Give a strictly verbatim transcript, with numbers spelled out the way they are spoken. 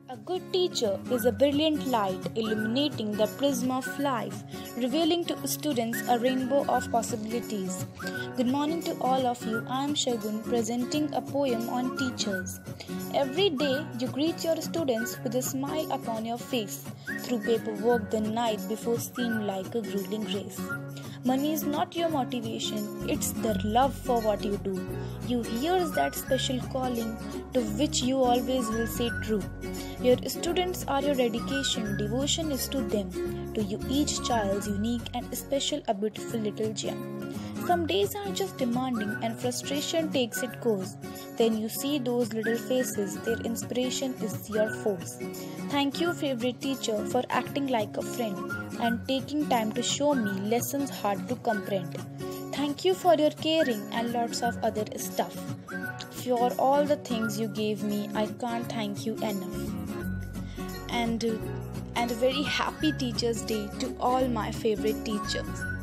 A good teacher is a brilliant light illuminating the prism of life, revealing to students a rainbow of possibilities. Good morning to all of you. I am Shagun presenting a poem on teachers. Every day you greet your students with a smile upon your face. Through paperwork the night before seemed like a grueling race. Money is not your motivation, it's the love for what you do. You hear that special calling to which you always will say true. Your students are your dedication, devotion is to them. To you each child's unique and special, a beautiful little gem. Some days are just demanding and frustration takes its course. Then you see those little faces, their inspiration is your force. Thank you, favorite teacher, for acting like a friend and taking time to show me lessons hard to comprehend. Thank you for your caring and lots of other stuff. For all the things you gave me, I can't thank you enough. And, and a very happy Teachers' Day to all my favorite teachers.